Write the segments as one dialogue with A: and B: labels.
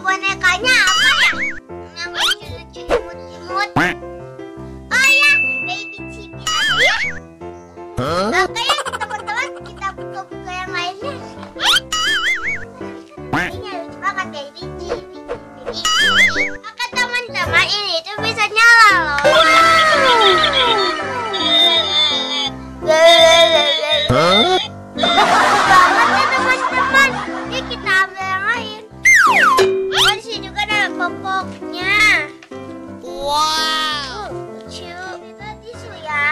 A: bonekanya apa ya? Yang lucu-lucu imut-imut. Oh ya, baby Chibi aja ya. Oke ya teman-teman, kita buka-buka yang lainnya. Ini lucu banget baby Chibi. Oke teman-teman, ini tuh bisa nyala loh. Banget ya teman-teman. Ini kita ambil yang lain. Oh, di sini juga ada popoknya. Wow, lucu. Kita tisu ya.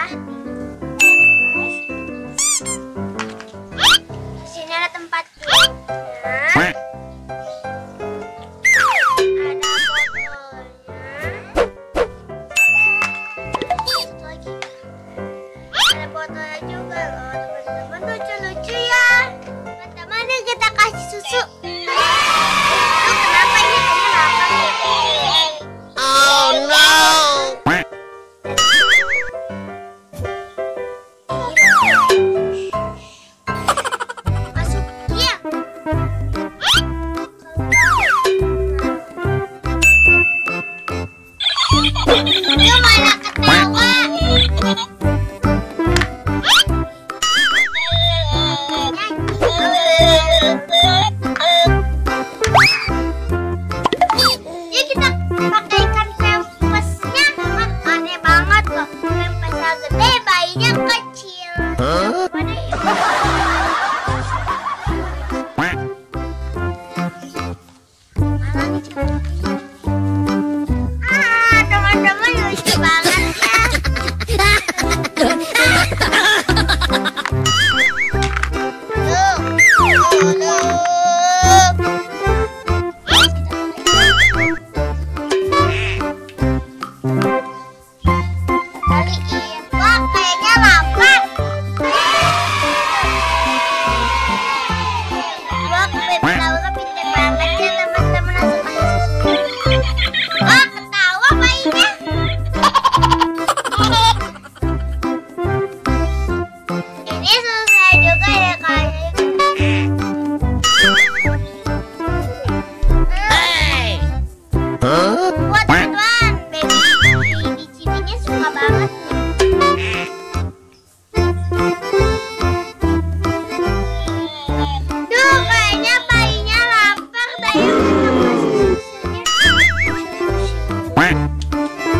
A: Di sini ada tempat duduknya. Ada botolnya. Satu lagi. Ada botolnya juga loh teman-teman. Lucu-lucu ya. Teman-teman, ini kita kasih susu. Kenapa ini kayaknya lapar ya?
B: Oh no!
A: Masuk dia. Dia malah ketawa. Ya kita pakaikan pempesnya, teman. Aneh banget loh. Pempesnya gede, bayinya kecil. Mana ya? Mana nih, coba. Teman-teman lucu banget ya. Balikin. Wah, kayaknya lapar. Wah, baby Laura pintar banget ya teman-teman. Langsung kasih susu. Wah, ketawa bayinya. Ini selesai juga ya kayaknya. Buat teman-teman, baby Chibinya suka banget nih. Duh, kayaknya bayinya lapar dah ya. Kita kasih susunya.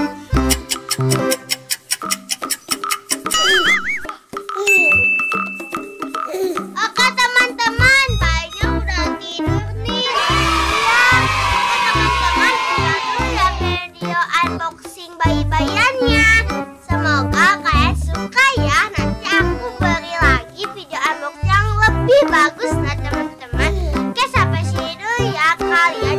A: Oke teman-teman, bayinya udah tidur nih. Ya, teman-teman, kita dulu ya video unboxing bayi-bayiannya. Semoga kalian suka ya. Nanti aku beri lagi video unboxing yang lebih bagus nah teman-teman. Oke, sampai sini dulu ya kalian.